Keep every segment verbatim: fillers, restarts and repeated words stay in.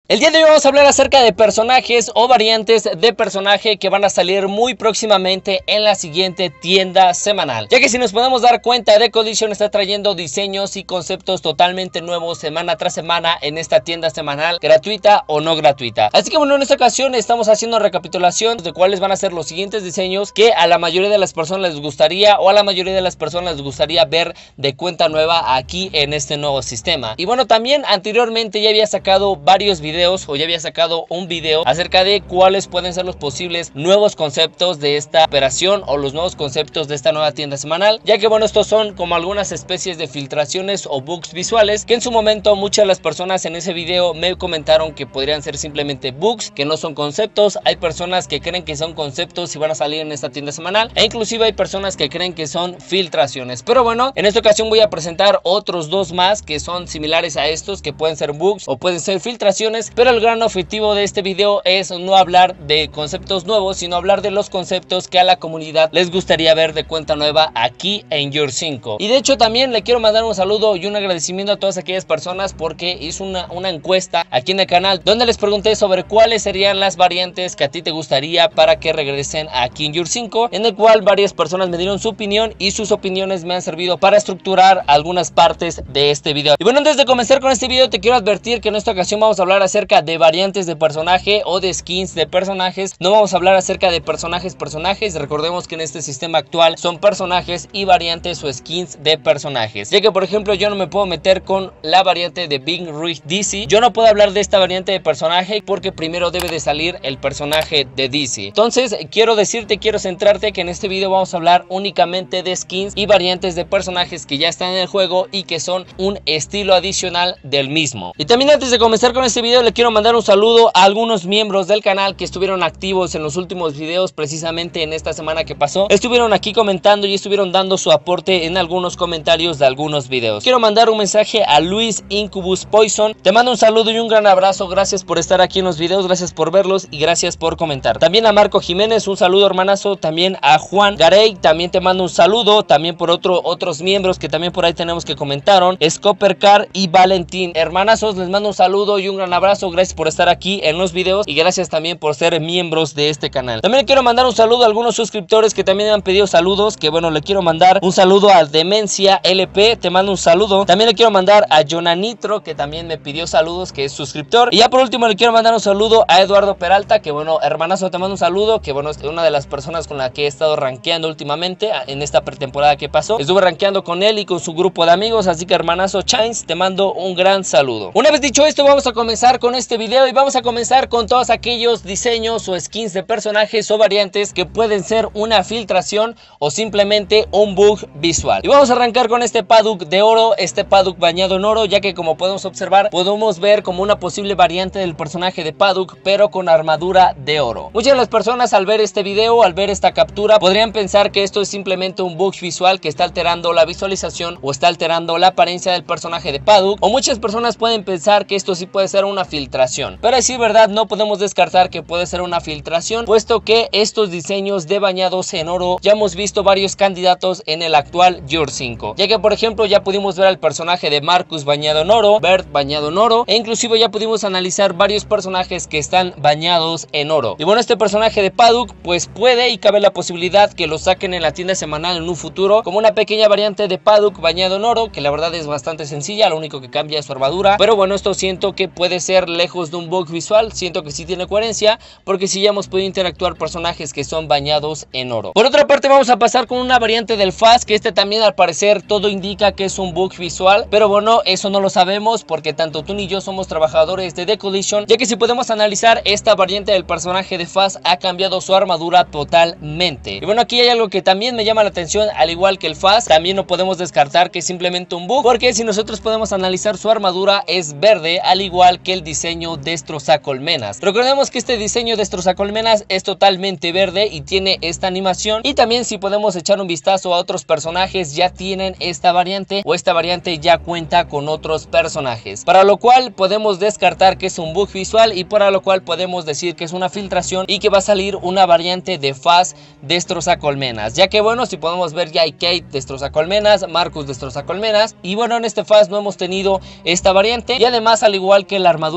El día de hoy vamos a hablar acerca de personajes o variantes de personaje que van a salir muy próximamente en la siguiente tienda semanal, ya que si nos podemos dar cuenta, The Collision está trayendo diseños y conceptos totalmente nuevos semana tras semana en esta tienda semanal, gratuita o no gratuita. Así que bueno, en esta ocasión estamos haciendo recapitulación de cuáles van a ser los siguientes diseños que a la mayoría de las personas les gustaría o a la mayoría de las personas les gustaría ver de cuenta nueva aquí en este nuevo sistema. Y bueno, también anteriormente ya había sacado varios videos o ya había sacado un video acerca de cuáles pueden ser los posibles nuevos conceptos de esta operación o los nuevos conceptos de esta nueva tienda semanal, ya que bueno, estos son como algunas especies de filtraciones o bugs visuales que en su momento muchas de las personas en ese video me comentaron que podrían ser simplemente bugs, que no son conceptos. Hay personas que creen que son conceptos y van a salir en esta tienda semanal, e inclusive hay personas que creen que son filtraciones. Pero bueno, en esta ocasión voy a presentar otros dos más que son similares a estos, que pueden ser bugs o pueden ser filtraciones. Pero el gran objetivo de este video es no hablar de conceptos nuevos, sino hablar de los conceptos que a la comunidad les gustaría ver de cuenta nueva aquí en Gears cinco. Y de hecho también le quiero mandar un saludo y un agradecimiento a todas aquellas personas porque hice una, una encuesta aquí en el canal donde les pregunté sobre cuáles serían las variantes que a ti te gustaría para que regresen aquí en Gears cinco, en el cual varias personas me dieron su opinión y sus opiniones me han servido para estructurar algunas partes de este video. Y bueno, antes de comenzar con este video te quiero advertir que en esta ocasión vamos a hablar acerca de variantes de personaje o de skins de personajes. No vamos a hablar acerca de personajes personajes. Recordemos que en este sistema actual son personajes y variantes o skins de personajes, ya que por ejemplo yo no me puedo meter con la variante de Big Rig D C. Yo no puedo hablar de esta variante de personaje porque primero debe de salir el personaje de D C. Entonces quiero decirte, quiero centrarte que en este video vamos a hablar únicamente de skins y variantes de personajes que ya están en el juego y que son un estilo adicional del mismo. Y también antes de comenzar con este video le quiero mandar un saludo a algunos miembros del canal que estuvieron activos en los últimos videos, precisamente en esta semana que pasó. Estuvieron aquí comentando y estuvieron dando su aporte en algunos comentarios de algunos videos. Quiero mandar un mensaje a Luis Incubus Poison. Te mando un saludo y un gran abrazo. Gracias por estar aquí en los videos, gracias por verlos y gracias por comentar. También a Marco Jiménez, un saludo hermanazo. También a Juan Garey, también te mando un saludo. También por otro, otros miembros que también por ahí tenemos que comentaron. Scoppercar y Valentín. Hermanazos, les mando un saludo y un gran abrazo. Gracias por estar aquí en los videos y gracias también por ser miembros de este canal. También le quiero mandar un saludo a algunos suscriptores que también me han pedido saludos, que bueno, le quiero mandar un saludo a Demencia L P, te mando un saludo. También le quiero mandar a Jonanitro, que también me pidió saludos, que es suscriptor. Y ya por último le quiero mandar un saludo a Eduardo Peralta, que bueno, hermanazo, te mando un saludo, que bueno, es una de las personas con la que he estado rankeando últimamente en esta pretemporada que pasó. Estuve rankeando con él y con su grupo de amigos, así que hermanazo Chains, te mando un gran saludo. Una vez dicho esto, vamos a comenzar con este video y vamos a comenzar con todos aquellos diseños o skins de personajes o variantes que pueden ser una filtración o simplemente un bug visual. Y vamos a arrancar con este Paddock de oro, este Paddock bañado en oro, ya que como podemos observar, podemos ver como una posible variante del personaje de Paddock, pero con armadura de oro. Muchas de las personas al ver este video, al ver esta captura, podrían pensar que esto es simplemente un bug visual que está alterando la visualización o está alterando la apariencia del personaje de Paddock, o muchas personas pueden pensar que esto sí puede ser una filtración. Pero a decir verdad, no podemos descartar que puede ser una filtración, puesto que estos diseños de bañados en oro ya hemos visto varios candidatos en el actual Gears cinco, ya que por ejemplo ya pudimos ver al personaje de Marcus bañado en oro, Bert bañado en oro, e inclusive ya pudimos analizar varios personajes que están bañados en oro. Y bueno, este personaje de Paddock pues puede y cabe la posibilidad que lo saquen en la tienda semanal en un futuro como una pequeña variante de Paddock bañado en oro, que la verdad es bastante sencilla, lo único que cambia es su armadura. Pero bueno, esto siento que puede ser lejos de un bug visual, siento que sí tiene coherencia, porque sí ya hemos podido interactuar personajes que son bañados en oro. Por otra parte vamos a pasar con una variante del Fast, que este también al parecer todo indica que es un bug visual, pero bueno, eso no lo sabemos porque tanto tú ni yo somos trabajadores de The Collision, ya que si podemos analizar, esta variante del personaje de Fast ha cambiado su armadura totalmente. Y bueno, aquí hay algo que también me llama la atención, al igual que el Fast, también no podemos descartar que es simplemente un bug, porque si nosotros podemos analizar su armadura es verde, al igual que el diseño destrozacolmenas. Recordemos que este diseño destrozacolmenas es totalmente verde y tiene esta animación, y también si podemos echar un vistazo a otros personajes ya tienen esta variante, o esta variante ya cuenta con otros personajes, para lo cual podemos descartar que es un bug visual y para lo cual podemos decir que es una filtración y que va a salir una variante de Faz destrozacolmenas, ya que bueno, si podemos ver ya hay Kate destrozacolmenas, Marcus destrozacolmenas, y bueno, en este Faz no hemos tenido esta variante, y además al igual que la armadura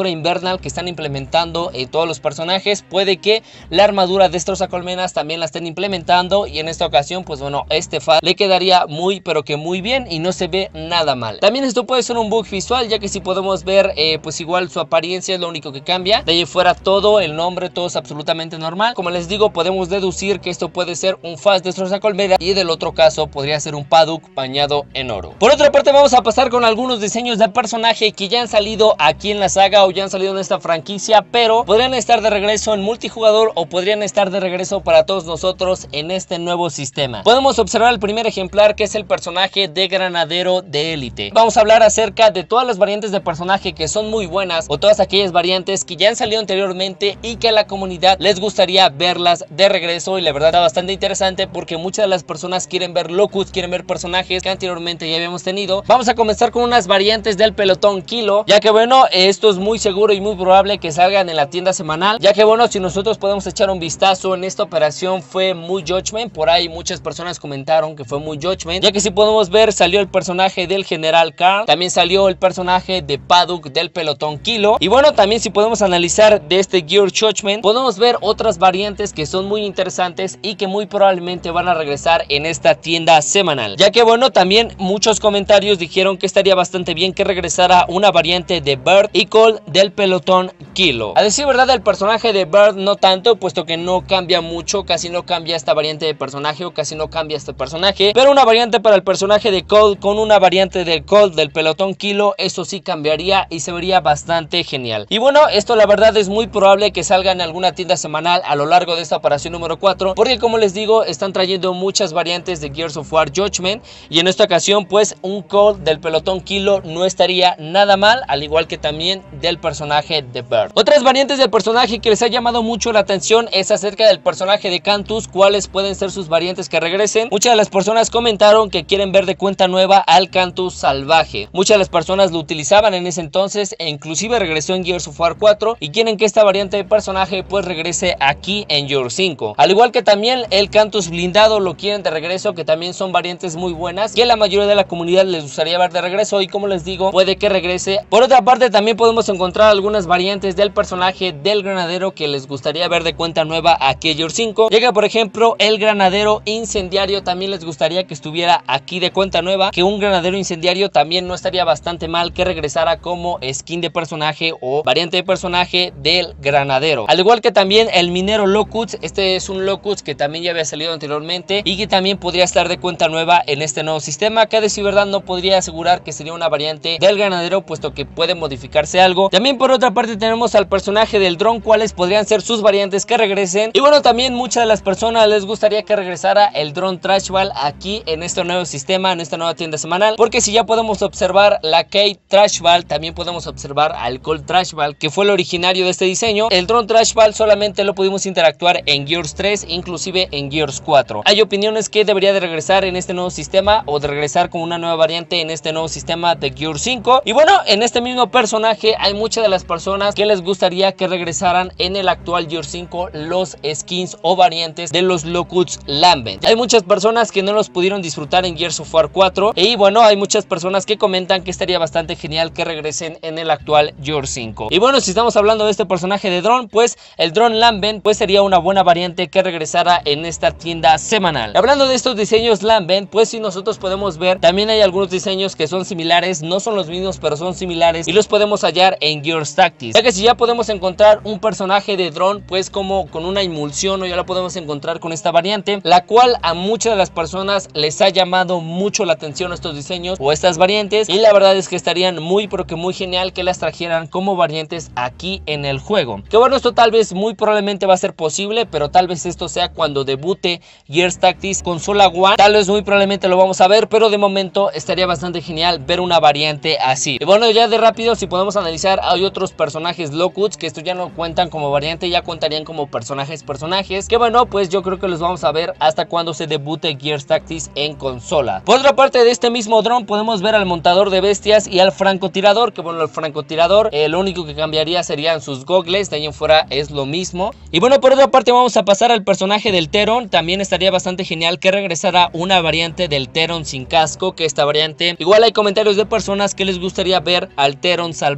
armadura invernal que están implementando en todos los personajes, puede que la armadura destrozacolmenas también la estén implementando, y en esta ocasión pues bueno, este F A D le quedaría muy pero que muy bien y no se ve nada mal. También esto puede ser un bug visual, ya que si podemos ver eh, pues igual su apariencia es lo único que cambia, de ahí fuera todo el nombre, todo es absolutamente normal. Como les digo, podemos deducir que esto puede ser un F A D destrozacolmena y del otro caso podría ser un Paduk bañado en oro. Por otra parte, vamos a pasar con algunos diseños de personaje que ya han salido aquí en la saga o ya han salido en esta franquicia, pero podrían estar de regreso en multijugador o podrían estar de regreso para todos nosotros en este nuevo sistema. Podemos observar el primer ejemplar, que es el personaje de Granadero de Élite. Vamos a hablar acerca de todas las variantes de personaje que son muy buenas, o todas aquellas variantes que ya han salido anteriormente y que a la comunidad les gustaría verlas de regreso, y la verdad está bastante interesante porque muchas de las personas quieren ver locus, quieren ver personajes que anteriormente ya habíamos tenido. Vamos a comenzar con unas variantes del pelotón Kilo, ya que bueno, esto es muy seguro y muy probable que salgan en la tienda semanal, ya que bueno, si nosotros podemos echar un vistazo en esta operación, fue muy Judgment. Por ahí muchas personas comentaron que fue muy Judgment, ya que si podemos ver, salió el personaje del General Karl, también salió el personaje de Paduk del pelotón Kilo, y bueno, también si podemos analizar de este Gear Judgment, podemos ver otras variantes que son muy interesantes y que muy probablemente van a regresar en esta tienda semanal, ya que bueno, también muchos comentarios dijeron que estaría bastante bien que regresara una variante de Bird y Cold del pelotón Kilo. A decir verdad, el personaje de Bird no tanto, puesto que no cambia mucho, casi no cambia esta variante de personaje o casi no cambia este personaje, pero una variante para el personaje de Cold con una variante del Cold del pelotón Kilo, eso sí cambiaría y se vería bastante genial. Y bueno, esto la verdad es muy probable que salga en alguna tienda semanal a lo largo de esta operación número cuatro, porque como les digo, están trayendo muchas variantes de Gears of War Judgment, y en esta ocasión pues un Cold del pelotón Kilo no estaría nada mal, al igual que también del personaje de Bird. Otras variantes del personaje que les ha llamado mucho la atención es acerca del personaje de Cantus, cuáles pueden ser sus variantes que regresen. Muchas de las personas comentaron que quieren ver de cuenta nueva al Cantus salvaje. Muchas de las personas lo utilizaban en ese entonces e inclusive regresó en Gears of War cuatro, y quieren que esta variante de personaje pues regrese aquí en Gears cinco. Al igual que también el Cantus blindado lo quieren de regreso, que también son variantes muy buenas que la mayoría de la comunidad les gustaría ver de regreso, y como les digo, puede que regrese. Por otra parte, también podemos encontrar algunas variantes del personaje del Granadero que les gustaría ver de cuenta nueva aquí en Gears cinco. Llega por ejemplo el Granadero incendiario, también les gustaría que estuviera aquí de cuenta nueva, que un Granadero incendiario también no estaría bastante mal que regresara como skin de personaje o variante de personaje del Granadero. Al igual que también el Minero Locust, este es un Locust que también ya había salido anteriormente y que también podría estar de cuenta nueva en este nuevo sistema, que a decir verdad no podría asegurar que sería una variante del Granadero, puesto que puede modificarse algo. También por otra parte tenemos al personaje del Dron, cuáles podrían ser sus variantes que regresen. Y bueno, también muchas de las personas les gustaría que regresara el Dron Trashball aquí en este nuevo sistema, en esta nueva tienda semanal, porque si ya podemos observar la Kate Trashball, también podemos observar al Cold Trashball, que fue el originario de este diseño. El Dron Trashball solamente lo pudimos interactuar en Gears tres, inclusive en Gears cuatro. Hay opiniones que debería de regresar en este nuevo sistema o de regresar con una nueva variante en este nuevo sistema de Gears cinco. Y bueno, en este mismo personaje hay muchas de las personas que les gustaría que regresaran en el actual Gears cinco los skins o variantes de los Locusts Lambent. Hay muchas personas que no los pudieron disfrutar en Gears of War cuatro, y bueno, hay muchas personas que comentan que estaría bastante genial que regresen en el actual Gears cinco. Y bueno, si estamos hablando de este personaje de Drone, pues el Drone Lambent pues sería una buena variante que regresara en esta tienda semanal. Hablando de estos diseños Lambent, pues si nosotros podemos ver, también hay algunos diseños que son similares, no son los mismos pero son similares, y los podemos hallar en Gears Tactics, ya que si ya podemos encontrar un personaje de Drone pues como con una emulsión, o ya lo podemos encontrar con esta variante, la cual a muchas de las personas les ha llamado mucho la atención estos diseños o estas variantes, y la verdad es que estarían muy pero que muy genial que las trajeran como variantes aquí en el juego. Que bueno, esto tal vez muy probablemente va a ser posible, pero tal vez esto sea cuando debute Gears Tactics consola One, tal vez muy probablemente lo vamos a ver, pero de momento estaría bastante genial ver una variante así. Y bueno, ya de rápido, si podemos analizar, hay otros personajes Locusts que esto ya no cuentan como variante, ya contarían como personajes personajes, que bueno, pues yo creo que los vamos a ver hasta cuando se debute Gears Tactics en consola. Por otra parte, de este mismo dron podemos ver al montador de bestias y al francotirador, que bueno, el francotirador eh, lo único que cambiaría serían sus gogles, de ahí en fuera es lo mismo. Y bueno, por otra parte vamos a pasar al personaje del Teron. También estaría bastante genial que regresara una variante del Teron sin casco, que esta variante, igual hay comentarios de personas que les gustaría ver al Teron salvaje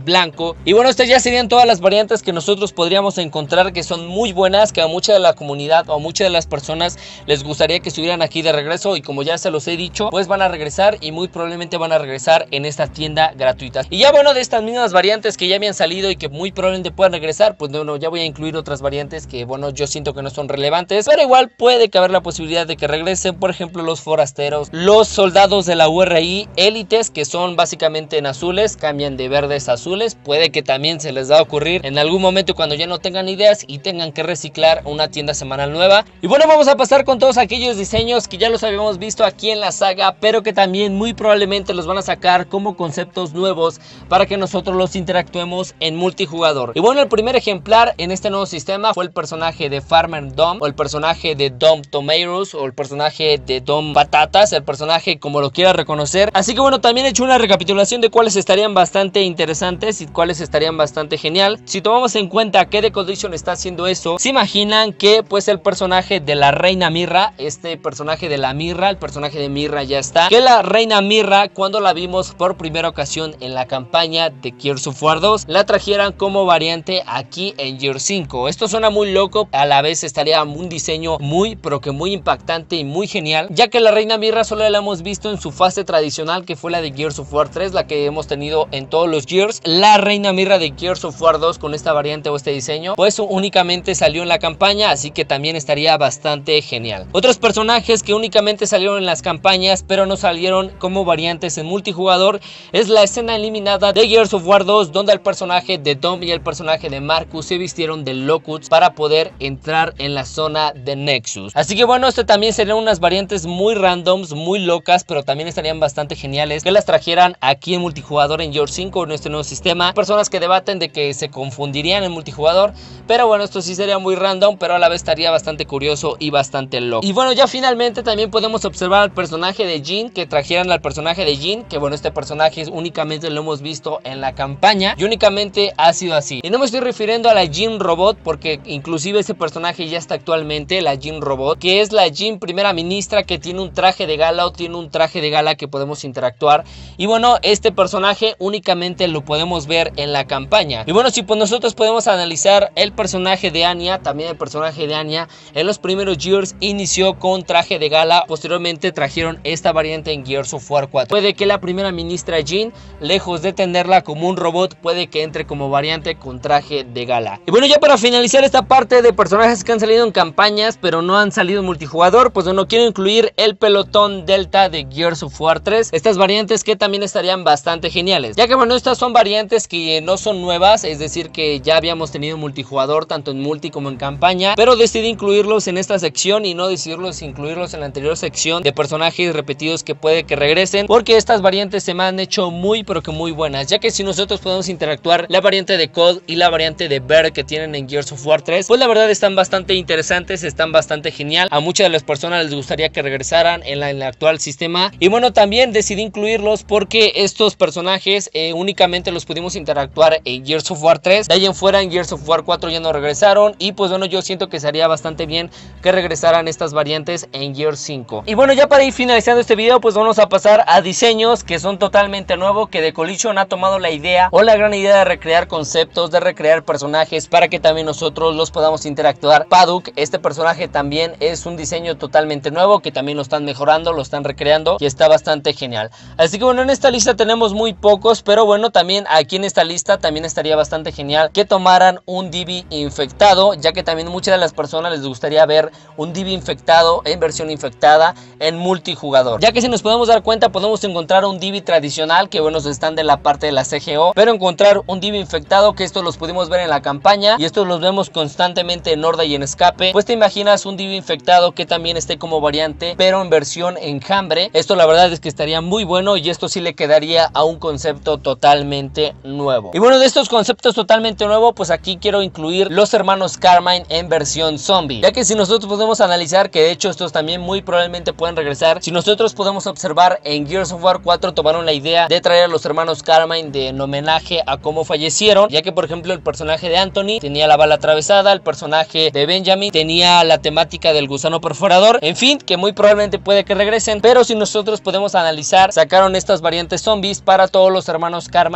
blanco. Y bueno, estas ya serían todas las variantes que nosotros podríamos encontrar, que son muy buenas, que a mucha de la comunidad o a muchas de las personas les gustaría que estuvieran aquí de regreso, y como ya se los he dicho, pues van a regresar y muy probablemente van a regresar en esta tienda gratuita. Y ya bueno, de estas mismas variantes que ya me han salido y que muy probablemente puedan regresar, pues bueno, ya voy a incluir otras variantes que bueno, yo siento que no son relevantes, pero igual puede caber la posibilidad de que regresen. Por ejemplo, los forasteros, los soldados de la U R I élites, que son básicamente en azules, cambian de verdes a azules. Puede que también se les va a ocurrir en algún momento cuando ya no tengan ideas y tengan que reciclar una tienda semanal nueva. Y bueno, vamos a pasar con todos aquellos diseños que ya los habíamos visto aquí en la saga, pero que también muy probablemente los van a sacar como conceptos nuevos para que nosotros los interactuemos en multijugador. Y bueno, el primer ejemplar en este nuevo sistema fue el personaje de Farmer Dom, o el personaje de Dom Tomatoes, o el personaje de Dom Patatas, el personaje como lo quiera reconocer. Así que bueno, también he hecho una recapitulación de cuáles estarían bastante interesantes y cuáles estarían bastante genial. Si tomamos en cuenta que The Coalition está haciendo eso, se imaginan que pues el personaje de la reina Mirra, este personaje de la Mirra, el personaje de Mirra ya está, que la reina Mirra, cuando la vimos por primera ocasión en la campaña de Gears of War dos, la trajeran como variante aquí en Gears cinco. Esto suena muy loco, a la vez estaría un diseño muy pero que muy impactante y muy genial, ya que la reina Mirra solo la hemos visto en su fase tradicional, que fue la de Gears of War tres, la que hemos tenido en todos los Gears. La reina Mirra de Gears of War dos con esta variante o este diseño pues únicamente salió en la campaña, así que también estaría bastante genial. Otros personajes que únicamente salieron en las campañas pero no salieron como variantes en multijugador es la escena eliminada de Gears of War dos, donde el personaje de Dom y el personaje de Marcus se vistieron de Locusts para poder entrar en la zona de Nexus. Así que bueno, este también serían unas variantes muy randoms, muy locas, pero también estarían bastante geniales que las trajeran aquí en multijugador en Gears cinco, en este nuevo sistema. Personas que debaten de que se confundirían en multijugador, pero bueno, esto sí sería muy random, pero a la vez estaría bastante curioso y bastante loco. Y bueno, ya finalmente también podemos observar al personaje de Jin, que trajeran al personaje de Jin, que bueno, este personaje únicamente lo hemos visto en la campaña y únicamente ha sido así. Y no me estoy refiriendo a la Jin Robot, porque inclusive ese personaje ya está actualmente, la Jin Robot, que es la Jin primera ministra, que tiene un traje de gala o tiene un traje de gala que podemos interactuar. Y bueno, este personaje únicamente lo podemos ver en la campaña. Y bueno, si pues nosotros podemos analizar el personaje de Anya, también el personaje de Anya en los primeros Gears inició con traje de gala, posteriormente trajeron esta variante en Gears of War cuatro. Puede que la primera ministra Jin, lejos de tenerla como un robot, puede que entre como variante con traje de gala. Y bueno, ya para finalizar esta parte de personajes que han salido en campañas pero no han salido en multijugador, pues bueno, quiero incluir el pelotón Delta de Gears of War tres, estas variantes que también estarían bastante geniales, ya que bueno, estas son variantes que no son nuevas, es decir que ya habíamos tenido multijugador tanto en multi como en campaña, pero decidí incluirlos en esta sección y no decidirlos incluirlos en la anterior sección de personajes repetidos que puede que regresen, porque estas variantes se me han hecho muy pero que muy buenas, ya que si nosotros podemos interactuar la variante de Cold y la variante de Bear que tienen en Gears of War tres, pues la verdad están bastante interesantes, están bastante genial. A muchas de las personas les gustaría que regresaran en, la, en el actual sistema, y bueno, también decidí incluirlos porque estos personajes eh, únicamente los pudimos interactuar en Gears of War tres, de ahí en fuera en Gears of War cuatro ya no regresaron, y pues bueno, yo siento que sería bastante bien que regresaran estas variantes en Gears cinco. Y bueno, ya para ir finalizando este video, pues vamos a pasar a diseños que son totalmente nuevos, que The Coalition ha tomado la idea o la gran idea de recrear conceptos, de recrear personajes para que también nosotros los podamos interactuar. Paduk, este personaje también es un diseño totalmente nuevo que también lo están mejorando, lo están recreando y está bastante genial. Así que bueno, en esta lista tenemos muy pocos, pero bueno, también aquí en esta lista también estaría bastante genial que tomaran un D B infectado, ya que también muchas de las personas les gustaría ver un D B infectado en versión infectada en multijugador, ya que si nos podemos dar cuenta podemos encontrar un D B tradicional que bueno, están de la parte de la C G O, pero encontrar un D B infectado, que estos los pudimos ver en la campaña y estos los vemos constantemente en Horda y en Escape, pues te imaginas un D B infectado que también esté como variante pero en versión enjambre. Esto la verdad es que estaría muy bueno y esto sí le quedaría a un concepto totalmente nuevo. Y bueno, de estos conceptos totalmente nuevos, pues aquí quiero incluir los hermanos Carmine en versión zombie, ya que si nosotros podemos analizar que de hecho estos también muy probablemente pueden regresar. Si nosotros podemos observar en Gears of War cuatro tomaron la idea de traer a los hermanos Carmine de en homenaje a cómo fallecieron, ya que por ejemplo el personaje de Anthony tenía la bala atravesada, el personaje de Benjamin tenía la temática del gusano perforador, en fin, que muy probablemente puede que regresen. Pero si nosotros podemos analizar, sacaron estas variantes zombies para todos los hermanos Carmine que ya habían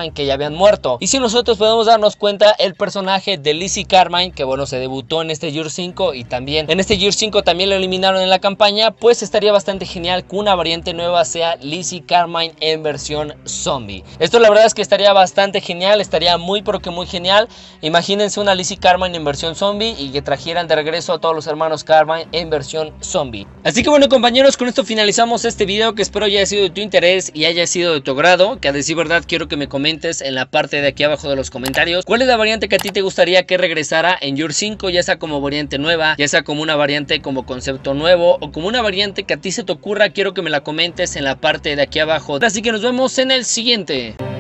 habían muerto. Y si nosotros podemos darnos cuenta, el personaje de Lizzie Carmine, que bueno, se debutó en este Year cinco y también en este Year cinco también lo eliminaron en la campaña, pues estaría bastante genial que una variante nueva sea Lizzie Carmine en versión zombie. Esto la verdad es que estaría bastante genial, estaría muy pero que muy genial. Imagínense una Lizzie Carmine en versión zombie y que trajeran de regreso a todos los hermanos Carmine en versión zombie. Así que bueno, compañeros, con esto finalizamos este video, que espero haya sido de tu interés y haya sido de tu agrado. Que a decir verdad quiero que me comentes en la parte de aquí abajo de los comentarios cuál es la variante que a ti te gustaría que regresara en Year cinco, ya sea como variante nueva, ya sea como una variante como concepto nuevo o como una variante que a ti se te ocurra. Quiero que me la comentes en la parte de aquí abajo. Así que nos vemos en el siguiente.